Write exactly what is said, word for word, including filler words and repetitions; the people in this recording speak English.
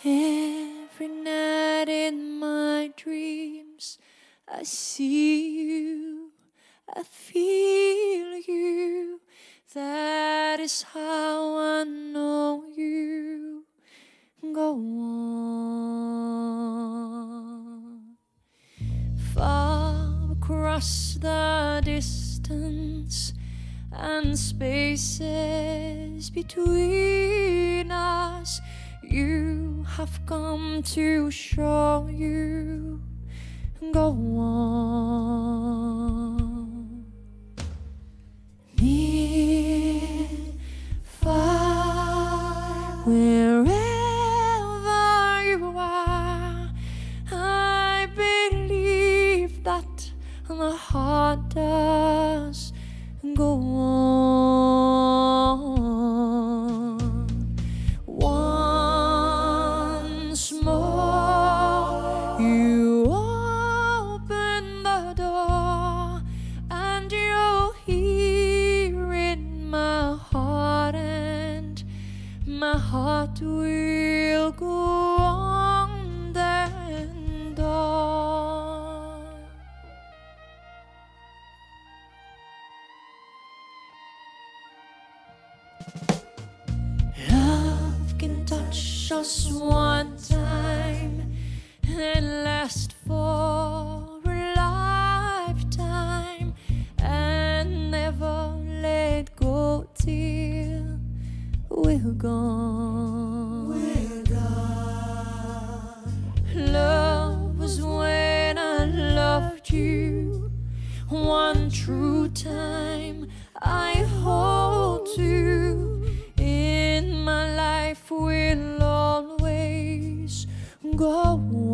Every night in my dreams I see you, I feel you. That is how I know you. Go on. Far across the distance and spaces between us, you have come to show you. Go on. Near, far, wherever you are, I believe that the heart does. Go on. Once more you open the door, and you'll hear in my heart, and my heart will go on and on. Love can touch us one time and last for a lifetime, and never let go till we're gone. We're gone. Love was when I loved you one true time. I hold you in my life, will always go on.